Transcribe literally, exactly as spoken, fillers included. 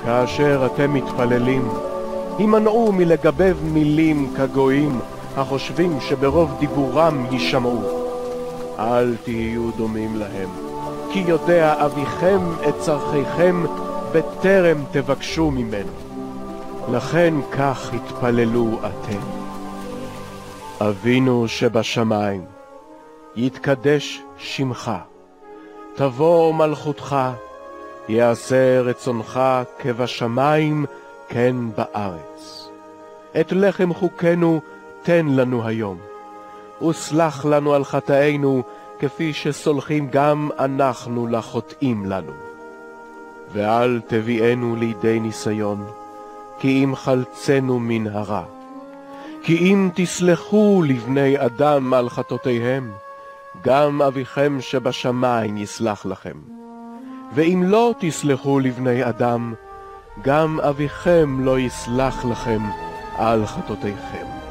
כאשר אתם מתפללים, הימנעו מלגבב מילים כגויים החושבים שברוב דיבורם יישמעו. אל תהיו דומים להם, כי יודע אביכם את צרכיכם בטרם תבקשו ממנו. לכן כך התפללו אתם. אבינו שבשמיים, יתקדש שמך, תבוא מלכותך, יעשה רצונך כבשמיים כן בארץ. את לחם חוקנו תן לנו היום, וסלח לנו על חטאינו כפי שסולחים גם אנחנו לחוטאים לנו. ואל תביאנו לידי ניסיון, כי אם חלצנו מן הרע. כי אם תסלחו לבני אדם על חטאותיהם, גם אביכם שבשמיים יסלח לכם. ואם לא תסלחו לבני אדם, גם אביכם לא יסלח לכם על חטאותיכם.